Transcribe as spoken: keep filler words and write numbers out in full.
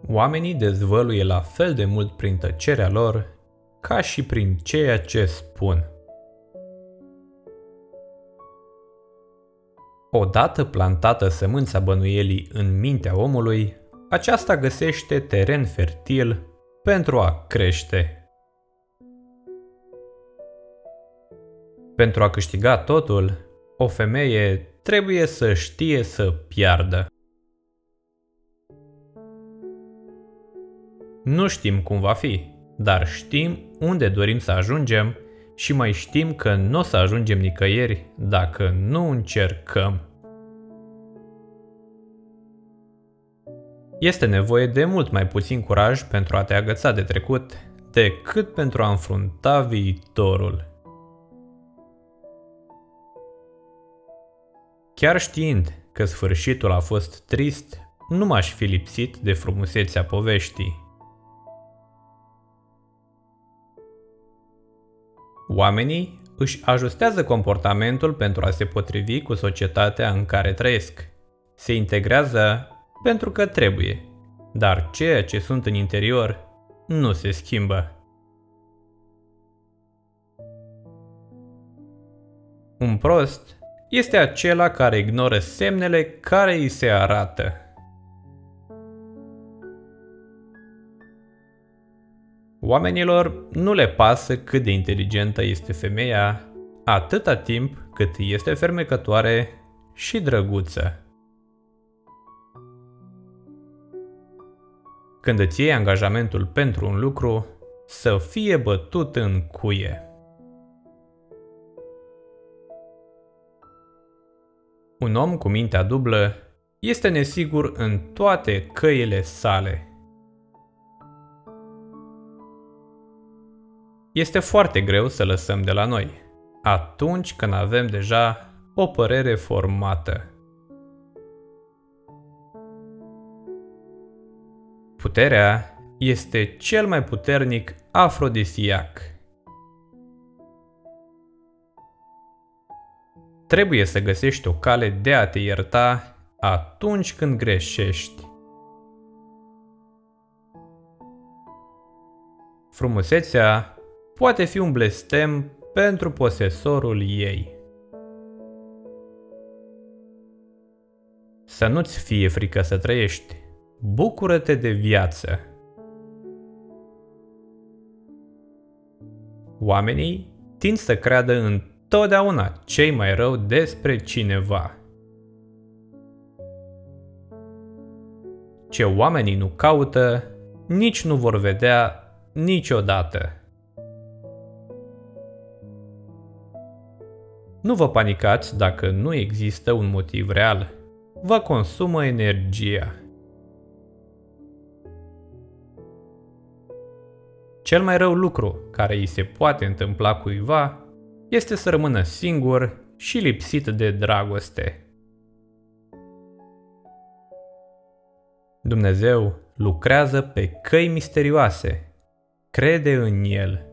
Oamenii dezvăluie la fel de mult prin tăcerea lor, ca și prin ceea ce spun. Odată plantată sămânța bănuielii în mintea omului, aceasta găsește teren fertil pentru a crește. Pentru a câștiga totul, o femeie trebuie să știe să piardă. Nu știm cum va fi, dar știm unde dorim să ajungem și mai știm că nu o să ajungem nicăieri dacă nu încercăm. Este nevoie de mult mai puțin curaj pentru a te agăța de trecut decât pentru a înfrunta viitorul. Chiar știind că sfârșitul a fost trist, nu m-aș fi lipsit de frumusețea poveștii. Oamenii își ajustează comportamentul pentru a se potrivi cu societatea în care trăiesc. Se integrează pentru că trebuie, dar ceea ce sunt în interior nu se schimbă. Un prost este acela care ignoră semnele care îi se arată. Oamenilor nu le pasă cât de inteligentă este femeia, atâta timp cât este fermecătoare și drăguță. Când îți iei angajamentul pentru un lucru, să fie bătut în cuie. Un om cu mintea dublă este nesigur în toate căile sale. Este foarte greu să lăsăm de la noi, atunci când avem deja o părere formată. Puterea este cel mai puternic afrodisiac. Trebuie să găsești o cale de a te ierta atunci când greșești. Frumusețea poate fi un blestem pentru posesorul ei. Să nu-ți fie frică să trăiești. Bucură-te de viață. Oamenii tind să creadă întotdeauna cei mai rău despre cineva. Ce oamenii nu caută, nici nu vor vedea niciodată. Nu vă panicați dacă nu există un motiv real. Vă consumă energia. Cel mai rău lucru care îi se poate întâmpla cuiva este să rămână singur și lipsit de dragoste. Dumnezeu lucrează pe căi misterioase. Crede în El.